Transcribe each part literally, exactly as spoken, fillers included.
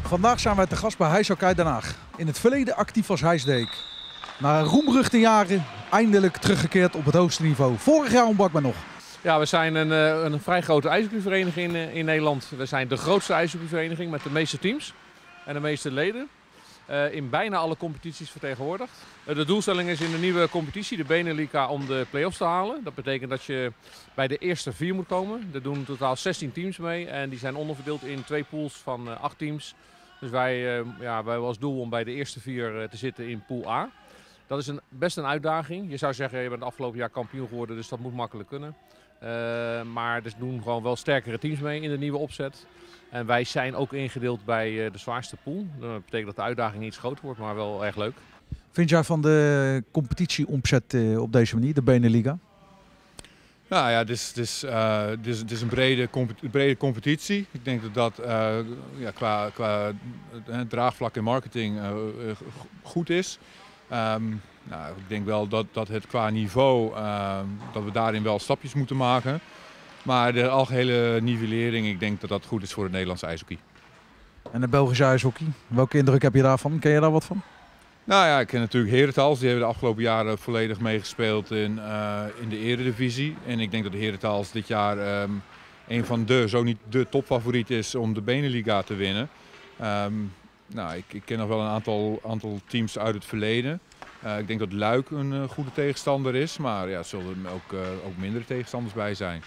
Vandaag zijn wij te gast bij HijsHockey Den Haag. In het verleden actief als HijsDeek. Na roemruchte jaren eindelijk teruggekeerd op het hoogste niveau. Vorig jaar ontbrak men nog. Ja, we zijn een, een vrij grote ijshockeyvereniging in, in Nederland. We zijn de grootste ijshockeyvereniging met de meeste teams en de meeste leden. Uh, in bijna alle competities vertegenwoordigd. Uh, de doelstelling is in de nieuwe competitie, de Beneliga, om de play-offs te halen. Dat betekent dat je bij de eerste vier moet komen. Er doen in totaal zestien teams mee en die zijn onderverdeeld in twee pools van uh, acht teams. Dus wij, uh, ja, wij hebben als doel om bij de eerste vier uh, te zitten in pool A. Dat is een, best een uitdaging. Je zou zeggen, je bent het afgelopen jaar kampioen geworden, dus dat moet makkelijk kunnen. Uh, maar er doen gewoon wel sterkere teams mee in de nieuwe opzet. En wij zijn ook ingedeeld bij de zwaarste pool. Dat betekent dat de uitdaging iets groter wordt, maar wel erg leuk. Vind jij van de competitieomzet op deze manier, de Beneliga? Nou ja, het is, het is, uh, het is, het is een brede, brede competitie. Ik denk dat dat uh, ja, qua, qua uh, draagvlak en marketing uh, goed is. Um, nou, ik denk wel dat, dat het qua niveau, uh, dat we daarin wel stapjes moeten maken. Maar de algehele nivellering, ik denk dat dat goed is voor het Nederlandse ijshockey. En de Belgische ijshockey, welke indruk heb je daarvan? Ken je daar wat van? Nou ja, ik ken natuurlijk Herentals. Die hebben de afgelopen jaren volledig meegespeeld in, uh, in de eredivisie. En ik denk dat de Herentals dit jaar um, een van de, zo niet de topfavoriet is om de Beneliga te winnen. Um, nou, ik, ik ken nog wel een aantal, aantal teams uit het verleden. Uh, ik denk dat Luik een uh, goede tegenstander is, maar ja, er zullen ook, uh, ook mindere tegenstanders bij zijn.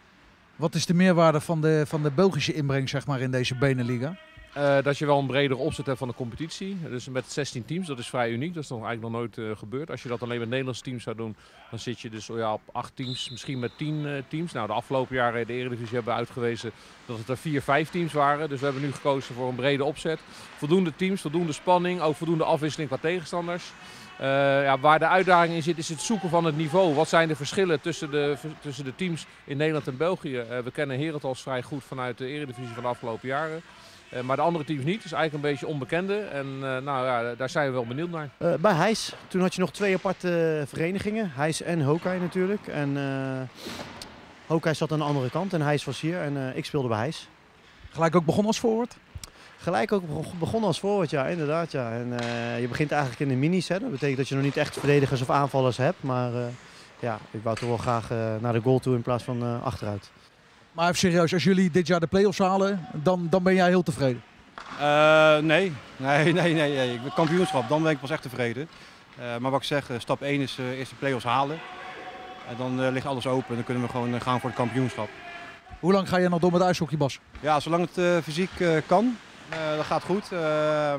Wat is de meerwaarde van de, van de Belgische inbreng, zeg maar, in deze Beneliga? Uh, dat je wel een bredere opzet hebt van de competitie. Dus met zestien teams, dat is vrij uniek. Dat is nog eigenlijk nog nooit uh, gebeurd. Als je dat alleen met Nederlandse teams zou doen, dan zit je dus ja, op acht teams, misschien met tien uh, teams. Nou, de afgelopen jaren de Eredivisie hebben uitgewezen dat het er vier, vijf teams waren. Dus we hebben nu gekozen voor een brede opzet. Voldoende teams, voldoende spanning, ook voldoende afwisseling qua tegenstanders. Uh, ja, waar de uitdaging in zit, is het zoeken van het niveau. Wat zijn de verschillen tussen de, tussen de teams in Nederland en België? Uh, we kennen Herentals vrij goed vanuit de Eredivisie van de afgelopen jaren. Uh, maar de andere teams niet, dus eigenlijk een beetje onbekende. En uh, nou, ja, daar zijn we wel benieuwd naar. Uh, bij Heijs, toen had je nog twee aparte verenigingen. Heijs en Hockey natuurlijk. En uh, Hockey zat aan de andere kant en Heijs was hier en uh, ik speelde bij Heijs. Gelijk ook begonnen als forward? Gelijk ook begonnen als forward, ja, inderdaad. Ja. En, uh, je begint eigenlijk in de minis. Hè. Dat betekent dat je nog niet echt verdedigers of aanvallers hebt. Maar uh, ja, ik wou toch wel graag uh, naar de goal toe in plaats van uh, achteruit. Maar even serieus, als jullie dit jaar de play-offs halen, dan, dan ben jij heel tevreden? Uh, nee. Nee, nee, nee, nee. Ik ben kampioenschap, dan ben ik pas echt tevreden. Uh, maar wat ik zeg, stap één is uh, eerst de play-offs halen. En dan uh, ligt alles open en dan kunnen we gewoon uh, gaan voor het kampioenschap. Hoe lang ga je nog door met ijshockey, Bas? Ja, zolang het uh, fysiek uh, kan. Uh, dat gaat goed. Uh,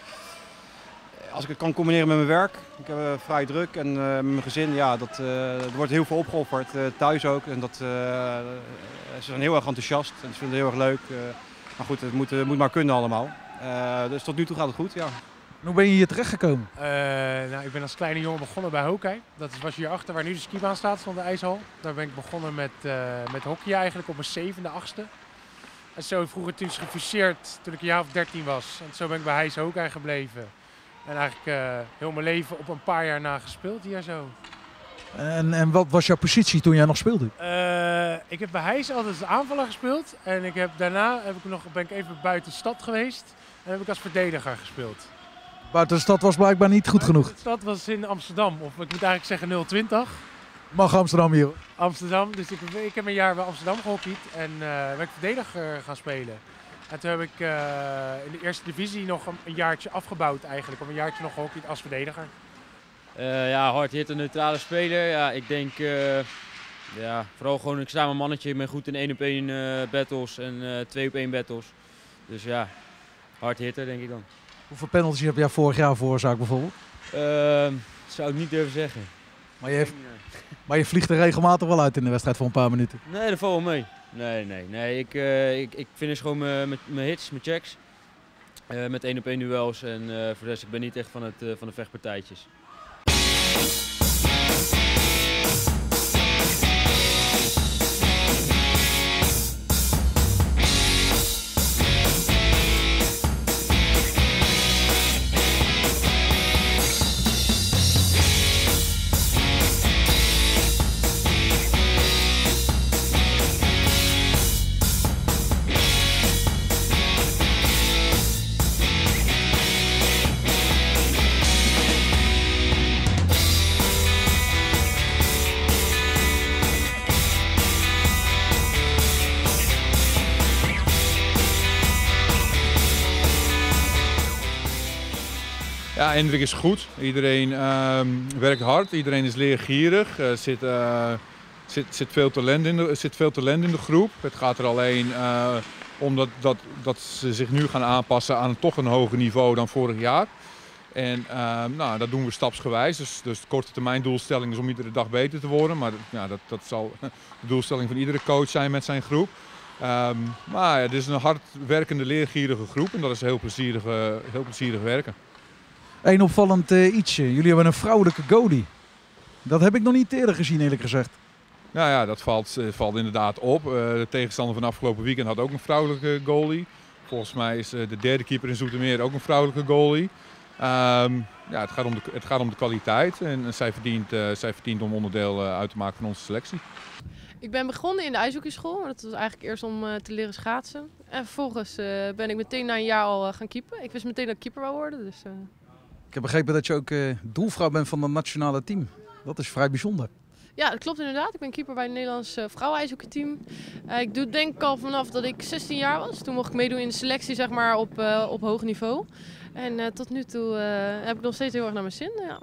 als ik het kan combineren met mijn werk, ik heb uh, vrij druk en uh, met mijn gezin, ja, dat, uh, er wordt heel veel opgeofferd, uh, thuis ook. En dat, uh, ze zijn heel erg enthousiast en ze vinden het heel erg leuk. Uh, maar goed, het moet, uh, moet maar kunnen allemaal. Uh, dus tot nu toe gaat het goed, ja. Hoe ben je hier terechtgekomen? Uh, nou, ik ben als kleine jongen begonnen bij hockey. Dat was hierachter waar nu de skibaan staat, stond de ijshal. Daar ben ik begonnen met, uh, met hockey eigenlijk op mijn zevende, achtste. En zo vroeger toen gefuseerd toen ik een jaar of dertien was. En zo ben ik bij Heijs Hockey gebleven. En eigenlijk uh, heel mijn leven op een paar jaar na gespeeld hier zo. En, en wat was jouw positie toen jij nog speelde? Uh, ik heb bij Heijs altijd als aanvaller gespeeld. En ik heb, daarna heb ik nog, ben ik even buiten de stad geweest. En heb ik als verdediger gespeeld. Buiten de stad was blijkbaar niet goed genoeg. De stad was in Amsterdam. Of ik moet eigenlijk zeggen nul twintig. Mag Amsterdam hier? Amsterdam, dus ik, ik heb een jaar bij Amsterdam gehockeyd en uh, ben ik verdediger gaan spelen. En toen heb ik uh, in de eerste divisie nog een, een jaartje afgebouwd eigenlijk, om een jaartje nog gehockeyd als verdediger. Uh, ja, hard hitter, neutrale speler. Ja, ik denk, uh, ja, vooral gewoon, ik sta mijn mannetje, ik ben goed in één op één uh, battles en uh, twee op één battles. Dus ja, hard hitter denk ik dan. Hoeveel penalties heb jij vorig jaar veroorzaakt bijvoorbeeld? Uh, zou ik niet durven zeggen. Maar je, heeft, maar je vliegt er regelmatig wel uit in de wedstrijd voor een paar minuten? Nee, dat valt wel mee. Nee, nee, nee. Ik, uh, ik, ik finish gewoon mijn hits, mijn checks. Uh, met één op één duels en uh, voor de rest, ik ben niet echt van, het, uh, van de vechtpartijtjes. Ja, Hendrik is goed. Iedereen uh, werkt hard, iedereen is leergierig. Er zit, uh, zit, zit, veel talent in de, zit veel talent in de groep. Het gaat er alleen uh, om dat, dat, dat ze zich nu gaan aanpassen aan toch een hoger niveau dan vorig jaar. En uh, nou, dat doen we stapsgewijs. Dus, dus de korte termijn doelstelling is om iedere dag beter te worden. Maar ja, dat, dat zal de doelstelling van iedere coach zijn met zijn groep. Um, maar ja, het is een hard werkende, leergierige groep en dat is heel plezierig, uh, heel plezierig werken. Eén opvallend uh, ietsje. Jullie hebben een vrouwelijke goalie. Dat heb ik nog niet eerder gezien, eerlijk gezegd. Nou ja, dat valt, uh, valt inderdaad op. Uh, de tegenstander van afgelopen weekend had ook een vrouwelijke goalie. Volgens mij is uh, de derde keeper in Zoetermeer ook een vrouwelijke goalie. Um, ja, het, gaat om de, het gaat om de kwaliteit en uh, zij, verdient, uh, zij verdient om onderdeel uh, uit te maken van onze selectie. Ik ben begonnen in de ijshockeyschool, dat was eigenlijk eerst om uh, te leren schaatsen. En vervolgens uh, ben ik meteen na een jaar al uh, gaan keepen. Ik wist meteen dat ik keeper wou worden. Dus, uh... Ik heb begrepen dat je ook uh, doelvrouw bent van het nationale team. Dat is vrij bijzonder. Ja, dat klopt inderdaad. Ik ben keeper bij het Nederlands uh, vrouwen-ijshockeyteam. Uh, ik doe het denk ik al vanaf dat ik zestien jaar was. Toen mocht ik meedoen in de selectie zeg maar, op, uh, op hoog niveau. En uh, tot nu toe uh, heb ik nog steeds heel erg naar mijn zin. Ja.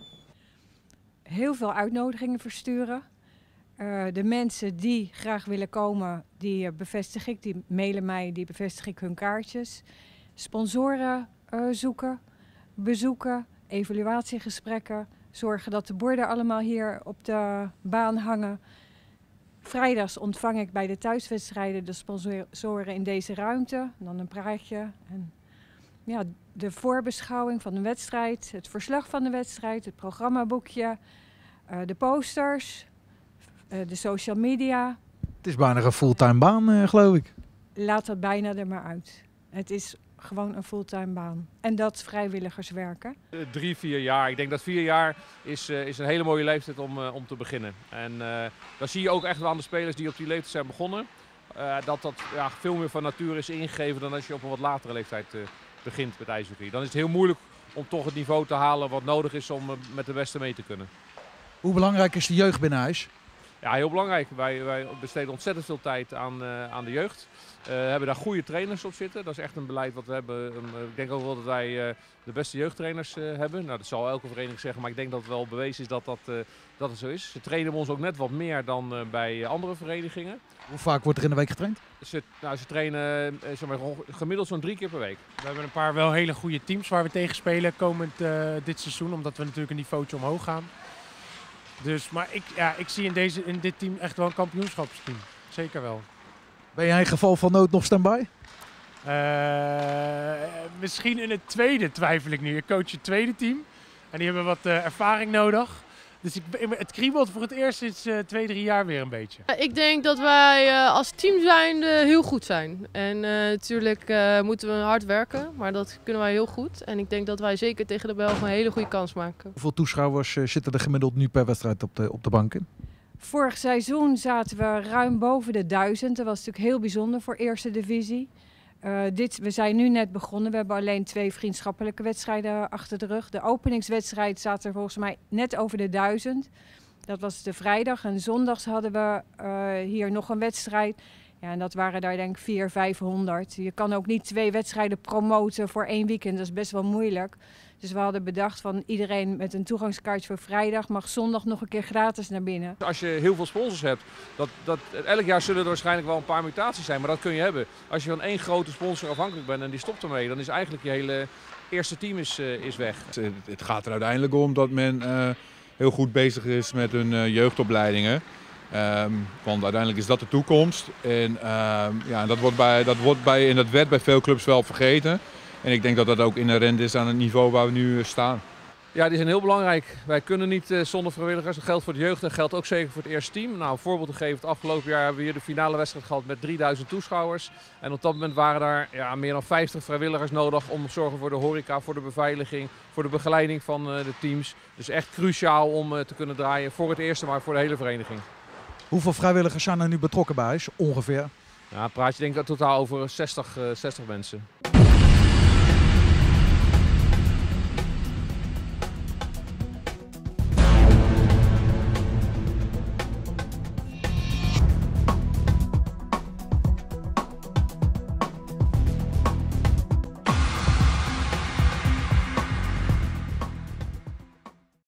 Heel veel uitnodigingen versturen. Uh, de mensen die graag willen komen, die uh, bevestig ik, die mailen mij, die bevestig ik hun kaartjes. Sponsoren uh, zoeken, bezoeken, evaluatiegesprekken, zorgen dat de borden allemaal hier op de baan hangen. Vrijdags ontvang ik bij de thuiswedstrijden de sponsoren in deze ruimte, dan een praatje. En, ja, de voorbeschouwing van de wedstrijd, het verslag van de wedstrijd, het programmaboekje, uh, de posters. Uh, de social media. Het is bijna een fulltime baan, uh, geloof ik. Laat dat bijna er maar uit. Het is gewoon een fulltime baan. En dat vrijwilligerswerken. Uh, drie, vier jaar. Ik denk dat vier jaar is, uh, is een hele mooie leeftijd om, uh, om te beginnen. En uh, dan zie je ook echt wel aan de spelers die op die leeftijd zijn begonnen. Uh, dat dat ja, veel meer van nature is ingegeven dan als je op een wat latere leeftijd uh, begint met ijshockey. Dan is het heel moeilijk om toch het niveau te halen wat nodig is om uh, met de beste mee te kunnen. Hoe belangrijk is de jeugd binnen huis? Ja, heel belangrijk. Wij, wij besteden ontzettend veel tijd aan, uh, aan de jeugd. We uh, hebben daar goede trainers op zitten. Dat is echt een beleid wat we hebben. Um, ik denk ook wel dat wij uh, de beste jeugdtrainers uh, hebben. Nou, dat zal elke vereniging zeggen, maar ik denk dat het wel bewezen is dat, dat, uh, dat het zo is. Ze trainen ons ook net wat meer dan uh, bij andere verenigingen. Hoe vaak wordt er in de week getraind? Ze, nou, ze trainen uh, zeg maar, gemiddeld zo'n drie keer per week. We hebben een paar wel hele goede teams waar we tegen spelen komend uh, dit seizoen. Omdat we natuurlijk een niveautje omhoog gaan. Dus, maar ik, ja, ik zie in, deze, in dit team echt wel een kampioenschapsteam. Zeker wel. Ben jij in geval van nood nog stand-by? Uh, misschien in het tweede twijfel ik nu. Ik coach het tweede team. En die hebben wat uh, ervaring nodig. Dus ik, het kriebelt voor het eerst sinds uh, twee, drie jaar weer een beetje. Ik denk dat wij uh, als team zijn uh, heel goed zijn. En uh, natuurlijk uh, moeten we hard werken, maar dat kunnen wij heel goed. En ik denk dat wij zeker tegen de Belgen een hele goede kans maken. Hoeveel toeschouwers uh, zitten er gemiddeld nu per wedstrijd op de, op de banken? Vorig seizoen zaten we ruim boven de duizend. Dat was natuurlijk heel bijzonder voor eerste divisie. Uh, dit, we zijn nu net begonnen. We hebben alleen twee vriendschappelijke wedstrijden achter de rug. De openingswedstrijd zaten er volgens mij net over de duizend. Dat was de vrijdag. En zondags hadden we uh, hier nog een wedstrijd. Ja, en dat waren daar denk ik vierhonderd, vijfhonderd. Je kan ook niet twee wedstrijden promoten voor één weekend. Dat is best wel moeilijk. Dus we hadden bedacht van iedereen met een toegangskaartje voor vrijdag mag zondag nog een keer gratis naar binnen. Als je heel veel sponsors hebt, dat, dat, elk jaar zullen er waarschijnlijk wel een paar mutaties zijn, maar dat kun je hebben. Als je van één grote sponsor afhankelijk bent en die stopt ermee, dan is eigenlijk je hele eerste team is, uh, is weg. Het, het gaat er uiteindelijk om dat men uh, heel goed bezig is met hun uh, jeugdopleidingen. Um, want uiteindelijk is dat de toekomst. En, um, ja, dat, wordt bij, dat, wordt bij, en dat werd bij veel clubs wel vergeten. En ik denk dat dat ook inherent is aan het niveau waar we nu staan. Ja, die zijn heel belangrijk. Wij kunnen niet uh, zonder vrijwilligers. Dat geldt voor de jeugd en geldt ook zeker voor het eerste team. Nou, een voorbeeld te geven, het afgelopen jaar hebben we hier de finale wedstrijd gehad met drieduizend toeschouwers. En op dat moment waren daar ja, meer dan vijftig vrijwilligers nodig om te zorgen voor de horeca, voor de beveiliging, voor de begeleiding van uh, de teams. Dus echt cruciaal om uh, te kunnen draaien voor het eerste, maar voor de hele vereniging. Hoeveel vrijwilligers zijn er nu betrokken bij huis, ongeveer? Ja, praat je denk ik totaal over zestig, uh, zestig mensen.